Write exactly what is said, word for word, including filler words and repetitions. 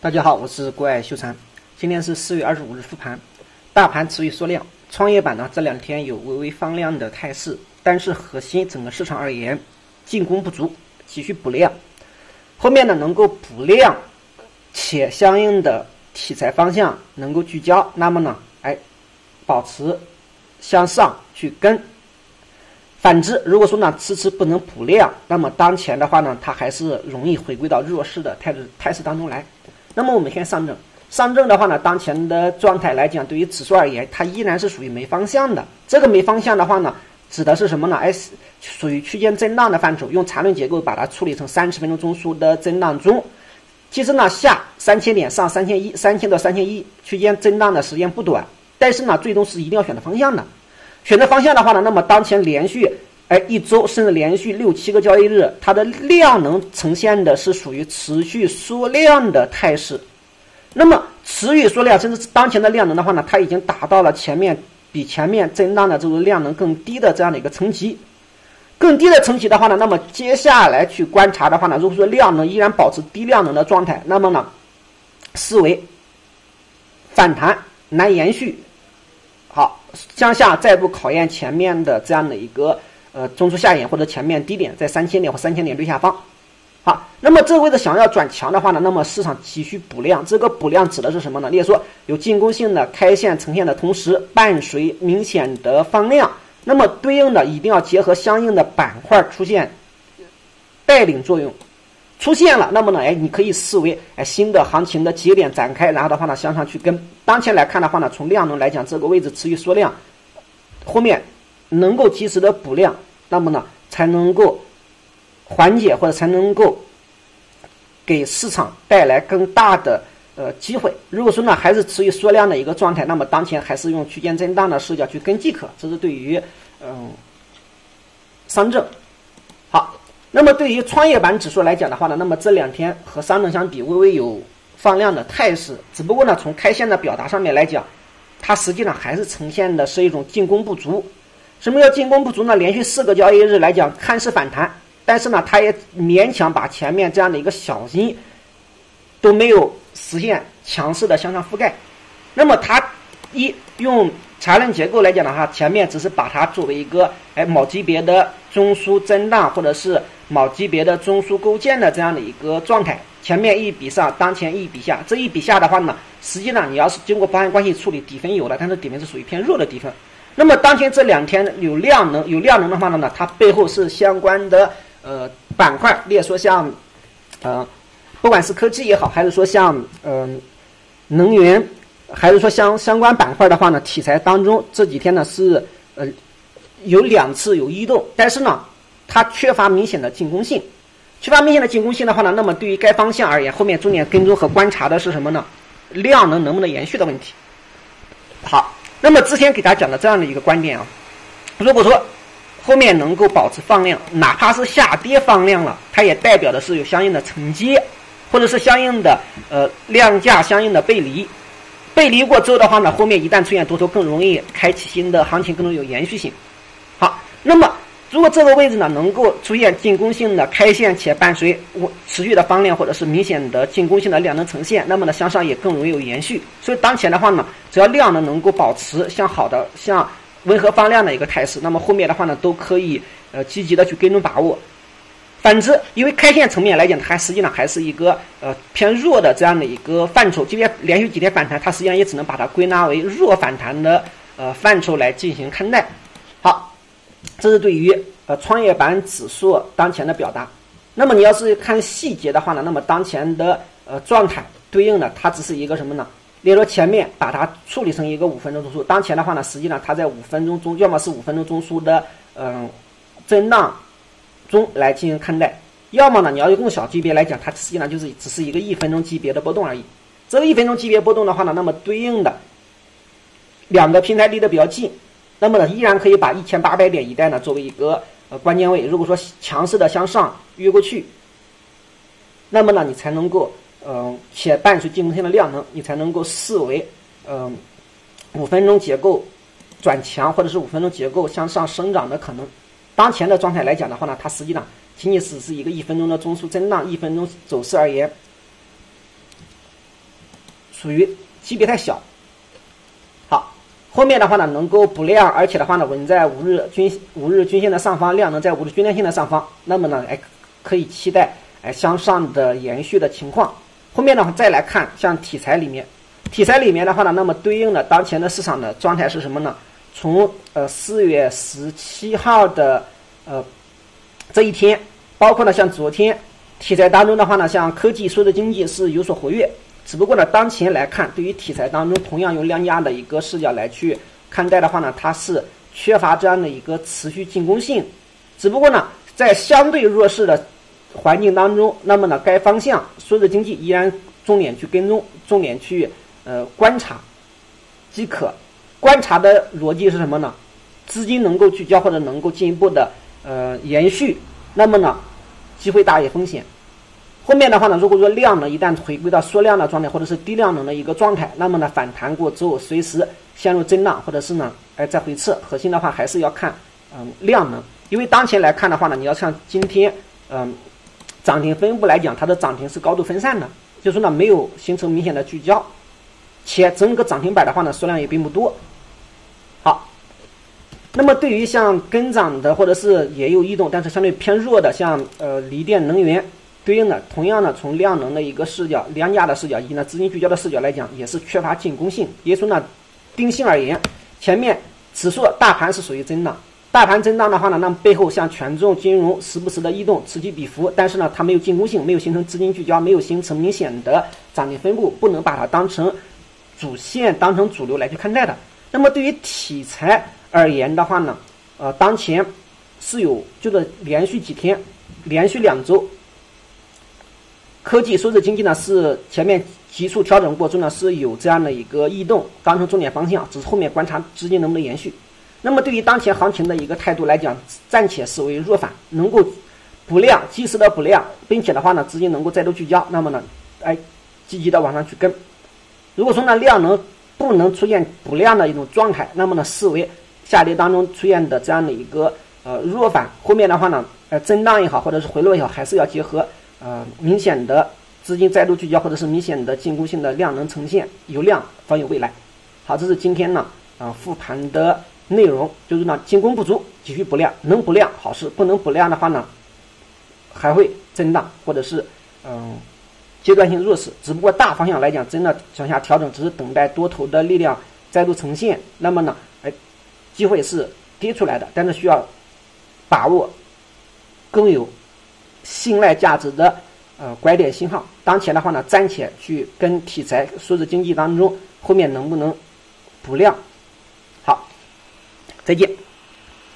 大家好，我是国外秀才。今天是四月二十五日复盘，大盘持续缩量，创业板呢这两天有微微放量的态势，但是核心整个市场而言，进攻不足，急需补量。后面呢能够补量，且相应的题材方向能够聚焦，那么呢，哎，保持向上去跟。反之，如果说呢迟迟不能补量，那么当前的话呢，它还是容易回归到弱势的态势态势当中来。那么我们看上证，上证的话呢，当前的状态来讲，对于指数而言，它依然是属于没方向的。这个没方向的话呢，指的是什么呢？哎，属于区间震荡的范畴。用缠论结构把它处理成三十分钟中枢的震荡中，其实呢下三千点，上三千一，三千到三千一区间震荡的时间不短，但是呢，最终是一定要选择方向的。选择方向的话呢，那么当前连续哎一周甚至连续六七个交易日，它的量能呈现的是属于持续缩量的态势。那么持续缩量，甚至当前的量能的话呢，它已经达到了前面比前面震荡的这个量能更低的这样的一个层级。更低的层级的话呢，那么接下来去观察的话呢，如果说量能依然保持低量能的状态，那么呢，视为反弹难延续。好，向下再度考验前面的这样的一个呃中枢下沿或者前面低点在三千点或三千点最下方。好，那么这个位置想要转强的话呢，那么市场急需补量。这个补量指的是什么呢？例如说有进攻性的开线呈现的同时，伴随明显的放量，那么对应的一定要结合相应的板块出现带领作用。出现了，那么呢，哎，你可以视为哎新的行情的节点展开，然后的话呢向上去跟。当前来看的话呢，从量能来讲，这个位置持续缩量，后面能够及时的补量，那么呢才能够缓解或者才能够给市场带来更大的呃机会。如果说呢还是持续缩量的一个状态，那么当前还是用区间震荡的视角去跟即可。这是对于嗯上证。好。那么对于创业板指数来讲的话呢，那么这两天和上证相比微微有放量的态势，只不过呢从开线的表达上面来讲，它实际上还是呈现的是一种进攻不足。什么叫进攻不足呢？连续四个交易日来讲看似反弹，但是呢它也勉强把前面这样的一个小阴都没有实现强势的向上覆盖。那么它一用缠论结构来讲的话，前面只是把它作为一个哎某级别的中枢震荡或者是某级别的中枢构建的这样的一个状态，前面一笔上，当前一笔下，这一笔下的话呢，实际上你要是经过保险关系处理，底分有了，但是底分是属于偏弱的底分。那么当前这两天有量能，有量能的话呢，它背后是相关的呃板块，例如说像呃不管是科技也好，还是说像嗯、呃、能源。还是说相相关板块的话呢，题材当中这几天呢是呃有两次有异动，但是呢它缺乏明显的进攻性，缺乏明显的进攻性的话呢，那么对于该方向而言，后面重点跟踪和观察的是什么呢？量能能不能延续的问题。好，那么之前给大家讲的这样的一个观点啊，如果说后面能够保持放量，哪怕是下跌放量了，它也代表的是有相应的承接，或者是相应的呃量价相应的背离。背离过之后的话呢，后面一旦出现多头，更容易开启新的行情，更容易有延续性。好，那么如果这个位置呢能够出现进攻性的开线，且伴随持续的放量或者是明显的进攻性的量能呈现，那么呢向上也更容易有延续。所以当前的话呢，只要量能能够保持向好的、向温和放量的一个态势，那么后面的话呢都可以呃积极的去跟踪把握。反之，因为开线层面来讲，它实际上还是一个呃偏弱的这样的一个范畴。即便连续几天反弹，它实际上也只能把它归纳为弱反弹的呃范畴来进行看待。好，这是对于呃创业板指数当前的表达。那么你要是看细节的话呢，那么当前的呃状态对应的它只是一个什么呢？例如说前面把它处理成一个五分钟中枢，当前的话呢，实际上它在五分钟中，要么是五分钟中枢的嗯、呃、震荡中来进行看待，要么呢你要用更小级别来讲，它实际上就是只是一个一分钟级别的波动而已。这个一分钟级别波动的话呢，那么对应的两个平台离得比较近，那么呢依然可以把一千八百点一带呢作为一个呃关键位。如果说强势的向上越过去，那么呢你才能够嗯、呃、且伴随进攻性的量能，你才能够视为嗯、呃、五分钟结构转强或者是五分钟结构向上生长的可能。当前的状态来讲的话呢，它实际上仅仅只是一个一分钟的中枢震荡，一分钟走势而言， 属于级别太小。好，后面的话呢能够补量，而且的话呢稳在五日均五日均线的上方，量能在五日均量线的上方，那么呢哎可以期待哎向上的延续的情况。后面的话再来看像题材里面，题材里面的话呢，那么对应的当前的市场的状态是什么呢？从呃四月十七号的呃这一天，包括呢像昨天题材当中的话呢，像科技、数字经济是有所活跃，只不过呢当前来看，对于题材当中同样用量价的一个视角来去看待的话呢，它是缺乏这样的一个持续进攻性。只不过呢在相对弱势的环境当中，那么呢该方向数字经济依然重点去跟踪，重点去呃观察即可。观察的逻辑是什么呢？资金能够聚焦或者能够进一步的呃延续，那么呢机会大于风险。后面的话呢，如果说量呢一旦回归到缩量的状态或者是低量能的一个状态，那么呢反弹过之后随时陷入震荡或者是呢哎再回撤，核心的话还是要看嗯量能。因为当前来看的话呢，你要像今天嗯涨停分布来讲，它的涨停是高度分散的，就是说呢没有形成明显的聚焦，且整个涨停板的话呢数量也并不多。好，那么对于像跟涨的或者是也有异动但是相对偏弱的，像呃锂电能源，对应的同样呢从量能的一个视角、量价的视角以及呢资金聚焦的视角来讲，也是缺乏进攻性。也就是说呢定性而言，前面指数大盘是属于震荡，大盘震荡的话呢，那么背后像权重金融时不时的异动此起彼伏，但是呢它没有进攻性，没有形成资金聚焦，没有形成明显的涨停分布，不能把它当成主线当成主流来去看待的。那么对于题材而言的话呢，呃，当前是有就是连续几天，连续两周，科技、数字经济呢是前面急速调整过程呢是有这样的一个异动，当成重点方向，只是后面观察资金能不能延续。那么对于当前行情的一个态度来讲，暂且视为弱反，能够补量，及时的补量，并且的话呢资金能够再度聚焦，那么呢，哎，积极的往上去跟。如果说呢量能不能出现补量的一种状态，那么呢视为下跌当中出现的这样的一个呃弱反，后面的话呢呃震荡也好或者是回落也好，还是要结合呃明显的资金再度聚焦或者是明显的进攻性的量能呈现，有量方有未来。好，这是今天呢啊、呃、复盘的内容，就是呢进攻不足继续补量，能补量好事，不能补量的话呢还会震荡或者是嗯、呃阶段性弱势。只不过大方向来讲，真的向下调整，只是等待多头的力量再度呈现。那么呢，哎，机会是跌出来的，但是需要把握更有信赖价值的呃拐点信号。当前的话呢，暂且去跟题材、数字经济当中后面能不能补量。好，再见。